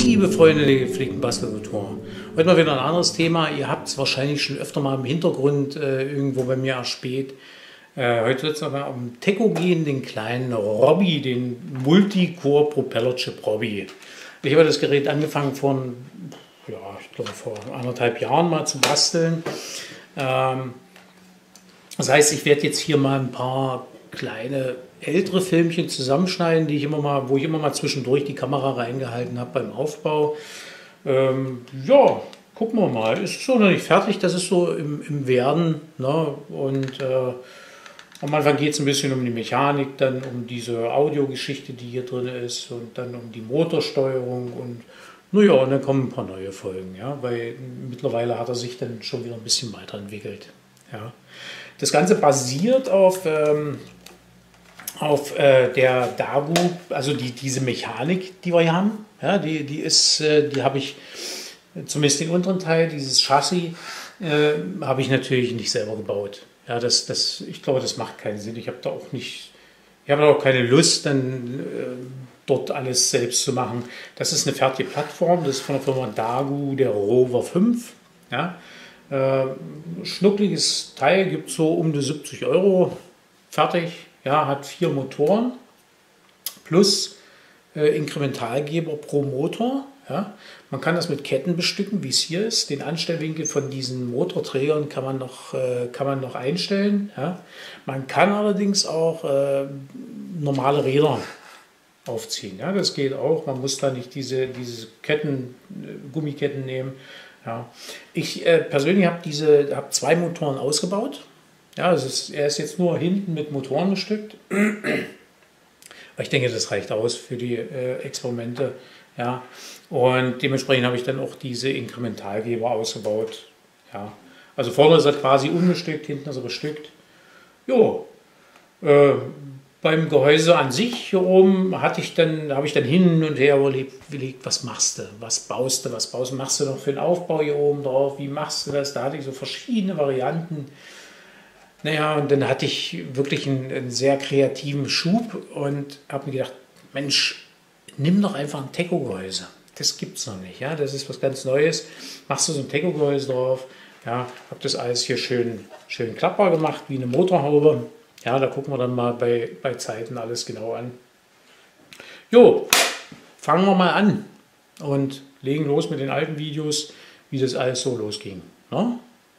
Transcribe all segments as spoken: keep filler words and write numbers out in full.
Liebe Freunde der gepflegten Bastelkultur. Heute mal wieder ein anderes Thema. Ihr habt es wahrscheinlich schon öfter mal im Hintergrund äh, irgendwo bei mir erspäht. Äh, heute wird es aber um Teco gehen, den kleinen Robby, den Multicore Propeller Chip Robby. Ich habe das Gerät angefangen vor, ja, ich glaube vor anderthalb Jahren mal zu basteln. Ähm, das heißt, ich werde jetzt hier mal ein paar kleine ältere Filmchen zusammenschneiden, die ich immer mal, wo ich immer mal zwischendurch die Kamera reingehalten habe beim Aufbau. Ähm, ja, gucken wir mal. Ist so noch nicht fertig, das ist so im, im Werden. Ne? Und äh, am Anfang geht es ein bisschen um die Mechanik, dann um diese Audiogeschichte, die hier drin ist, und dann um die Motorsteuerung und naja, und dann kommen ein paar neue Folgen, ja, weil mittlerweile hat er sich dann schon wieder ein bisschen weiterentwickelt. Ja. Das Ganze basiert auf ähm, auf äh, der Dagu, also die, diese Mechanik, die wir hier haben, ja, die, die ist, äh, die habe ich, zumindest den unteren Teil, dieses Chassis, äh, habe ich natürlich nicht selber gebaut. Ja, das, das, ich glaube, das macht keinen Sinn. Ich habe da auch nicht, ich habe auch keine Lust, dann äh, dort alles selbst zu machen. Das ist eine fertige Plattform, das ist von der Firma Dagu, der Rover fünf. Ja. Äh, schnuckliges Teil, gibt so um die siebzig Euro, fertig. Ja, hat vier Motoren plus äh, Inkrementalgeber pro Motor. Ja. Man kann das mit Ketten bestücken, wie es hier ist. Den Anstellwinkel von diesen Motorträgern kann man noch, äh, kann man noch einstellen. Ja. Man kann allerdings auch äh, normale Räder aufziehen. Ja. Das geht auch. Man muss da nicht diese, diese Ketten, äh, Gummiketten nehmen. Ja. Ich äh, persönlich habe diese, hab zwei Motoren ausgebaut. Ja, es ist, er ist jetzt nur hinten mit Motoren bestückt. Ich denke, das reicht aus für die äh, Experimente. Ja. Und dementsprechend habe ich dann auch diese Inkrementalgeber ausgebaut. Ja. Also vorne ist er quasi unbestückt, hinten ist er bestückt. Jo. Äh, beim Gehäuse an sich hier oben hatte ich dann, habe ich dann hin und her überlegt, überlegt, was machst du, was baust du, was baust du, machst du noch für den Aufbau hier oben drauf, wie machst du das? Da hatte ich so verschiedene Varianten. Naja, und dann hatte ich wirklich einen, einen sehr kreativen Schub und habe mir gedacht, Mensch, nimm doch einfach ein Teco-Gehäuse. Das gibt es noch nicht, ja, das ist was ganz Neues. Machst du so ein Teco-Gehäuse drauf, ja, habe das alles hier schön, schön klappbar gemacht, wie eine Motorhaube. Ja, da gucken wir dann mal bei, bei Zeiten alles genau an. Jo, fangen wir mal an und legen los mit den alten Videos, wie das alles so losging. Ne?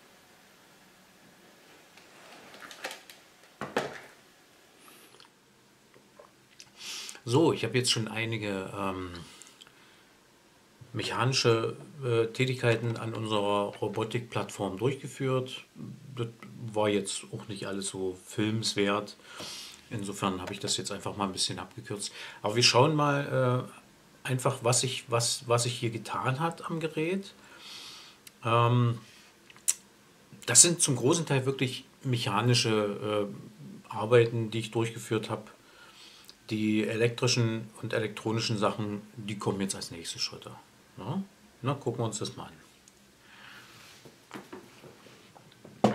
So, ich habe jetzt schon einige ähm, mechanische äh, Tätigkeiten an unserer Robotikplattform durchgeführt. Das war jetzt auch nicht alles so filmswert. Insofern habe ich das jetzt einfach mal ein bisschen abgekürzt. Aber wir schauen mal äh, einfach, was sich was, was sich hier getan hat am Gerät. Ähm, das sind zum großen Teil wirklich mechanische äh, Arbeiten, die ich durchgeführt habe. Die elektrischen und elektronischen Sachen, die kommen jetzt als nächste Schritte. Na, na, gucken wir uns das mal an.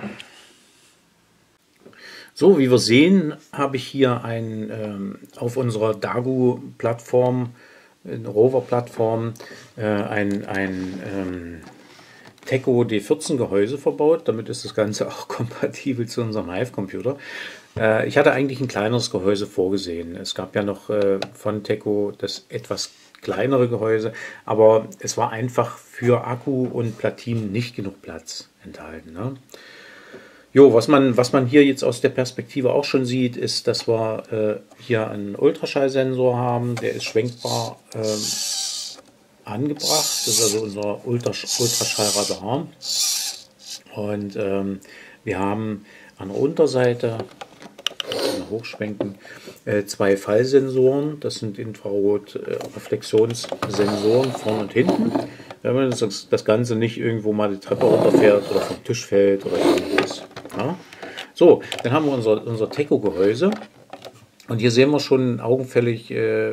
So, wie wir sehen, habe ich hier ein, ähm, auf unserer Dagu-Plattform, Rover-Plattform, äh, ein, ein ähm, Teco D vierzehn Gehäuse verbaut. Damit ist das Ganze auch kompatibel zu unserem Hive-Computer. Äh, ich hatte eigentlich ein kleineres Gehäuse vorgesehen. Es gab ja noch äh, von Teco das etwas kleinere Gehäuse, aber es war einfach für Akku und Platinen nicht genug Platz enthalten. Ne? Jo, was man, was man hier jetzt aus der Perspektive auch schon sieht, ist, dass wir äh, hier einen Ultraschallsensor haben. Der ist schwenkbar ähm, angebracht. Das ist also unser Ultrasch Ultraschallradar. Und ähm, wir haben an der Unterseite, hochschwenken, äh, zwei Fallsensoren. Das sind Infrarot-Reflexionssensoren vorne und hinten. Wenn man das, das Ganze nicht irgendwo mal die Treppe runterfährt oder vom Tisch fällt oder irgendwas. Ja? So, dann haben wir unser, unser Teco-Gehäuse. Und hier sehen wir schon augenfällig äh,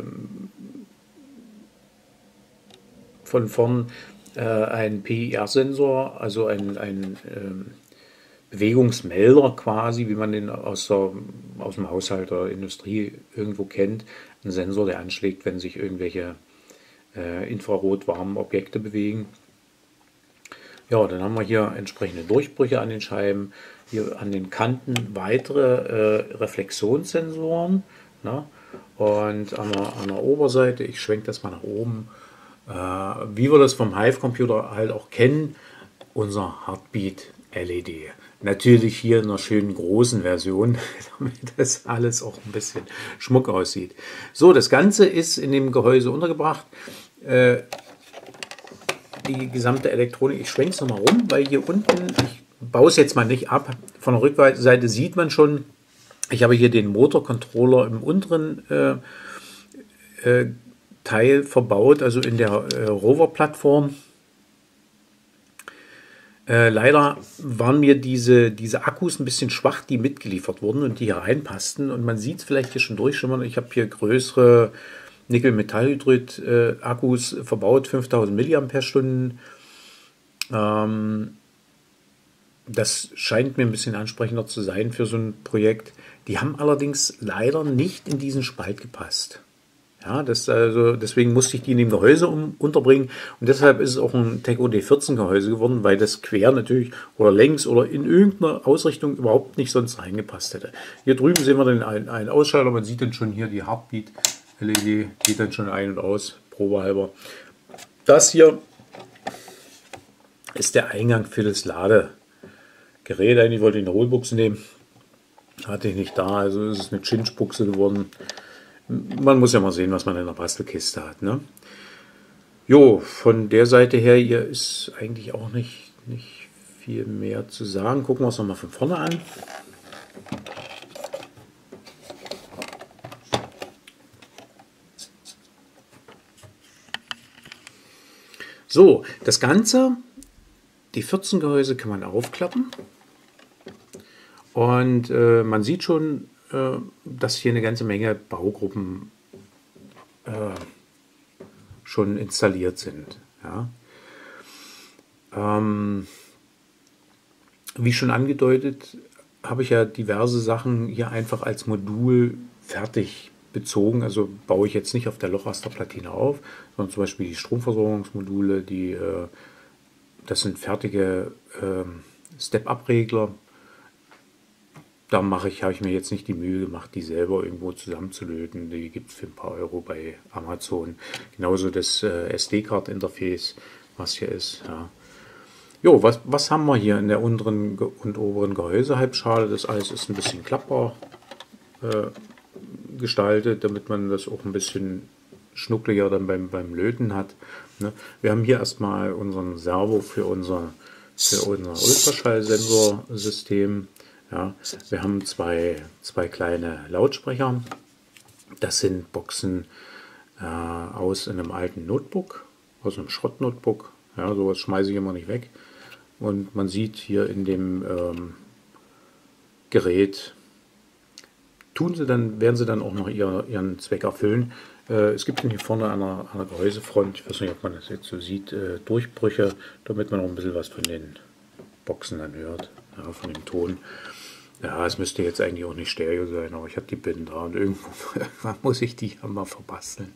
von vorn äh, ein P I R-Sensor, also ein, ein ähm, Bewegungsmelder quasi, wie man den aus, der, aus dem Haushalt oder Industrie irgendwo kennt. Ein Sensor, der anschlägt, wenn sich irgendwelche äh, infrarotwarmen Objekte bewegen. Ja, dann haben wir hier entsprechende Durchbrüche an den Scheiben, hier an den Kanten weitere äh, Reflexionssensoren. Ne? Und an der, an der Oberseite, ich schwenke das mal nach oben, äh, wie wir das vom Hive-Computer halt auch kennen, unser Heartbeat-L E D. Natürlich hier in einer schönen großen Version, damit das alles auch ein bisschen schmuck aussieht. So, das Ganze ist in dem Gehäuse untergebracht. Äh, die gesamte Elektronik, ich schwenke es nochmal rum, weil hier unten, ich baue es jetzt mal nicht ab, von der Rückseite sieht man schon, ich habe hier den Motorcontroller im unteren äh, äh, Teil verbaut, also in der äh, Rover-Plattform. Äh, leider waren mir diese, diese Akkus ein bisschen schwach, die mitgeliefert wurden und die hier reinpassten. Und man sieht es vielleicht hier schon durchschimmern. Ich habe hier größere Nickel-Metallhydrid-Akkus äh, verbaut, fünftausend Milliampere-Stunden. Ähm, das scheint mir ein bisschen ansprechender zu sein für so ein Projekt. Die haben allerdings leider nicht in diesen Spalt gepasst. Ja, das, also deswegen musste ich die in dem Gehäuse um, unterbringen und deshalb ist es auch ein Teco D vierzehn Gehäuse geworden, weil das quer natürlich oder längs oder in irgendeiner Ausrichtung überhaupt nicht sonst reingepasst hätte. Hier drüben sehen wir dann einen, einen Ausschalter, man sieht dann schon hier die Heartbeat-L E D, geht dann schon ein und aus, probehalber. Das hier ist der Eingang für das Ladegerät. Eigentlich wollte ich eine Hohlbuchse nehmen, hatte ich nicht da, also ist es eine Cinch-Buchse geworden. Man muss ja mal sehen, was man in der Bastelkiste hat. Ne? Jo, von der Seite her hier ist eigentlich auch nicht, nicht viel mehr zu sagen. Gucken wir uns nochmal von vorne an. So, das Ganze, die vierzehn Gehäuse kann man aufklappen. Und äh, man sieht schon, dass hier eine ganze Menge Baugruppen äh, schon installiert sind. Ja. Ähm, wie schon angedeutet, habe ich ja diverse Sachen hier einfach als Modul fertig bezogen. Also baue ich jetzt nicht auf der Lochrasterplatine auf, sondern zum Beispiel die Stromversorgungsmodule, die, äh, das sind fertige äh, Step-Up-Regler. Da mache ich, habe ich mir jetzt nicht die Mühe gemacht, die selber irgendwo zusammenzulöten. Die gibt es für ein paar Euro bei Amazon. Genauso das äh, S D-Card-Interface, was hier ist. Ja. Jo, was, was haben wir hier in der unteren und oberen Gehäusehalbschale? Das alles ist ein bisschen klappbar äh, gestaltet, damit man das auch ein bisschen schnuckliger dann beim, beim Löten hat. Ne? Wir haben hier erstmal unseren Servo für unser, für unser Ultraschallsensorsystem. Ja, wir haben zwei, zwei kleine Lautsprecher. Das sind Boxen äh, aus einem alten Notebook, aus einem Schrottnotebook. Ja, sowas schmeiße ich immer nicht weg. Und man sieht hier in dem ähm, Gerät, tun sie dann, werden sie dann auch noch ihr, ihren Zweck erfüllen. Äh, es gibt hier vorne an der, an der Gehäusefront, ich weiß nicht, ob man das jetzt so sieht, äh, Durchbrüche, damit man auch ein bisschen was von den Boxen dann hört, ja, von dem Ton. Ja, es müsste jetzt eigentlich auch nicht Stereo sein, aber ich habe die Binden da und irgendwo muss ich die ja mal verbasteln.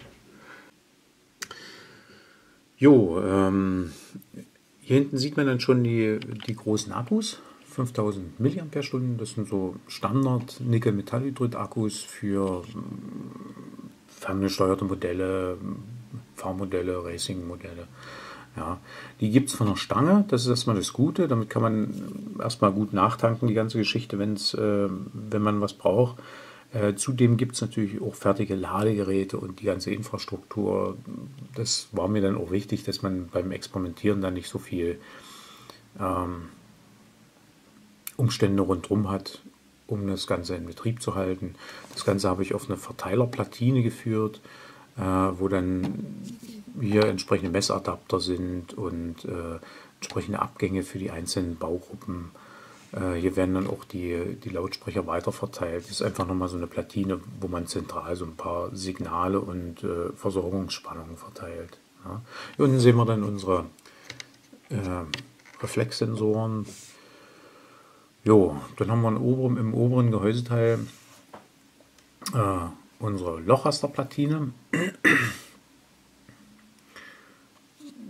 Jo, ähm, hier hinten sieht man dann schon die, die großen Akkus, fünftausend Milliampere-Stunden, das sind so Standard Nickel-Metallhydrid-Akkus für ferngesteuerte Modelle, Fahrmodelle, Racing-Modelle. Ja, die gibt es von der Stange, das ist erstmal das Gute, damit kann man erstmal gut nachtanken, die ganze Geschichte, wenn's, äh, wenn man was braucht. Äh, zudem gibt es natürlich auch fertige Ladegeräte und die ganze Infrastruktur. Das war mir dann auch wichtig, dass man beim Experimentieren dann nicht so viel ähm, Umstände rundherum hat, um das Ganze in Betrieb zu halten. Das Ganze habe ich auf eine Verteilerplatine geführt, äh, wo dann hier entsprechende Messadapter sind und äh, entsprechende Abgänge für die einzelnen Baugruppen. Äh, hier werden dann auch die, die Lautsprecher weiterverteilt. Das ist einfach nochmal so eine Platine, wo man zentral so ein paar Signale und äh, Versorgungsspannungen verteilt. Ja. Hier unten sehen wir dann unsere äh, Reflexsensoren. Jo, dann haben wir im oberen, im oberen Gehäuseteil äh, unsere Lochrasterplatine.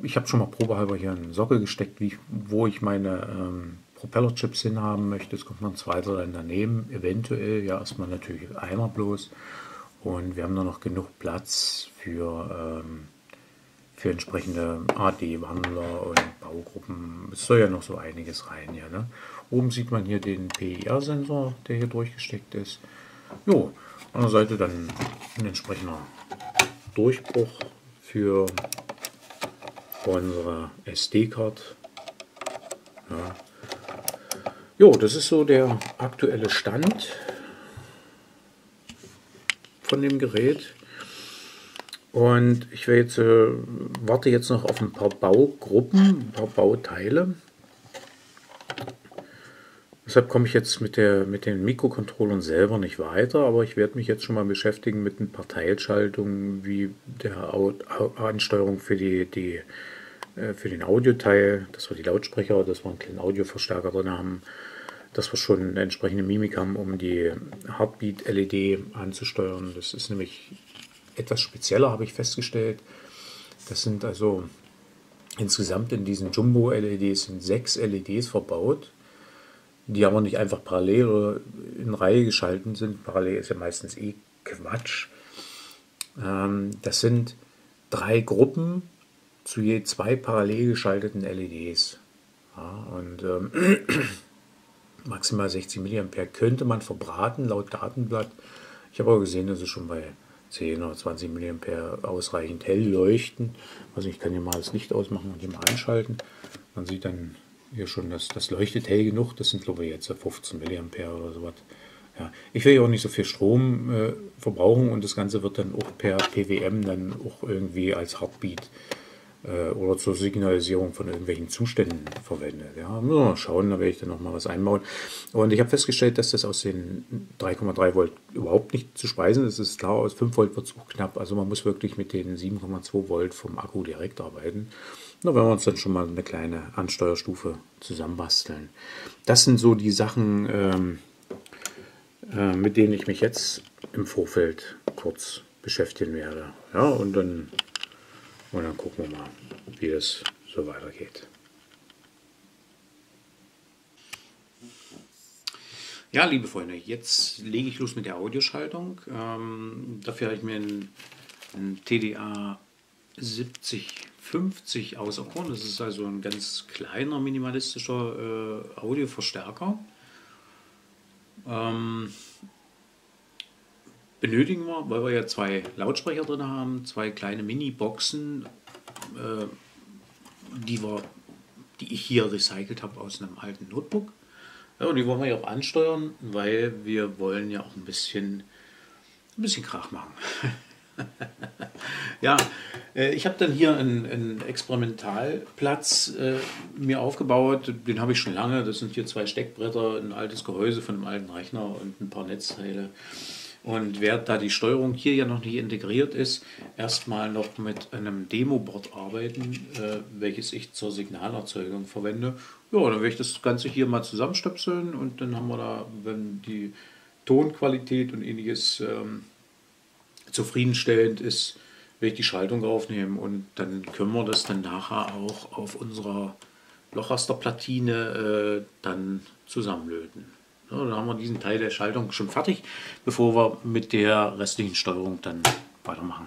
ich habe schon mal probehalber hier einen Sockel gesteckt, wie ich, wo ich meine ähm, Propellerchips hinhaben möchte. Es kommt noch ein zweiter dann daneben, eventuell, ja erstmal natürlich einer bloß. Und wir haben da noch genug Platz für, ähm, für entsprechende A D-Wandler und Baugruppen. Es soll ja noch so einiges rein. Ja, ne? Oben sieht man hier den P I R-Sensor, der hier durchgesteckt ist. Jo, an der Seite dann ein entsprechender Durchbruch für unsere S D-Card. Ja. Jo, das ist so der aktuelle Stand von dem Gerät. Und ich will jetzt, äh, warte jetzt noch auf ein paar Baugruppen, ein paar Bauteile. Deshalb komme ich jetzt mit, der, mit den Mikrocontrollern selber nicht weiter, aber ich werde mich jetzt schon mal beschäftigen mit ein paar Teilschaltungen, wie der Ansteuerung für, die, die, äh, für den Audioteil, dass wir die Lautsprecher, dass wir einen kleinen Audioverstärker drin haben, dass wir schon eine entsprechende Mimik haben, um die Heartbeat-L E D anzusteuern. Das ist nämlich etwas spezieller, habe ich festgestellt. Das sind also insgesamt in diesen Jumbo-L E Ds sind sechs L E Ds verbaut, die aber nicht einfach parallel oder in Reihe geschalten sind. Parallel ist ja meistens eh Quatsch. Ähm, das sind drei Gruppen zu je zwei parallel geschalteten L E Ds. Ja, und ähm, maximal sechzig Milliampere könnte man verbraten, laut Datenblatt. Ich habe aber gesehen, dass es schon bei zehn oder zwanzig Milliampere ausreichend hell leuchten. Also ich kann hier mal das Licht ausmachen und hier mal einschalten. Man sieht dann hier schon, dass das leuchtet hell genug. Das sind glaube ich jetzt fünfzehn Milliampere oder sowas. Ja, ich will ja auch nicht so viel Strom äh, verbrauchen und das Ganze wird dann auch per P W M dann auch irgendwie als Heartbeat äh, oder zur Signalisierung von irgendwelchen Zuständen verwendet. Ja, müssen wir mal schauen, da werde ich dann noch mal was einbauen. Und ich habe festgestellt, dass das aus den drei Komma drei Volt überhaupt nicht zu speisen ist. Es ist klar, aus fünf Volt wird es auch knapp. Also man muss wirklich mit den sieben Komma zwei Volt vom Akku direkt arbeiten. Da werden wir uns dann schon mal eine kleine Ansteuerstufe zusammenbasteln. Das sind so die Sachen, ähm, äh, mit denen ich mich jetzt im Vorfeld kurz beschäftigen werde. Ja, und dann, und dann gucken wir mal, wie es so weitergeht. Ja, liebe Freunde, jetzt lege ich los mit der Audioschaltung. Ähm, dafür habe ich mir einen, einen T D A siebzig fünfzig auserkoren. Das ist also ein ganz kleiner, minimalistischer äh, Audioverstärker. Ähm, benötigen wir, weil wir ja zwei Lautsprecher drin haben, zwei kleine Mini-Boxen, äh, die, wir, die ich hier recycelt habe aus einem alten Notebook. Ja, und die wollen wir ja auch ansteuern, weil wir wollen ja auch ein bisschen, ein bisschen Krach machen. Ja, äh, ich habe dann hier einen, einen Experimentalplatz äh, mir aufgebaut, den habe ich schon lange. Das sind hier zwei Steckbretter, ein altes Gehäuse von einem alten Rechner und ein paar Netzteile. Und während da die Steuerung hier ja noch nicht integriert ist, erstmal noch mit einem Demo-Board arbeiten, äh, welches ich zur Signalerzeugung verwende. Ja, dann werde ich das Ganze hier mal zusammenstöpseln und dann haben wir da, wenn die Tonqualität und ähnliches ähm, zufriedenstellend ist, werde ich die Schaltung aufnehmen und dann können wir das dann nachher auch auf unserer Lochrasterplatine äh, dann zusammenlöten. Ja, dann haben wir diesen Teil der Schaltung schon fertig, bevor wir mit der restlichen Steuerung dann weitermachen.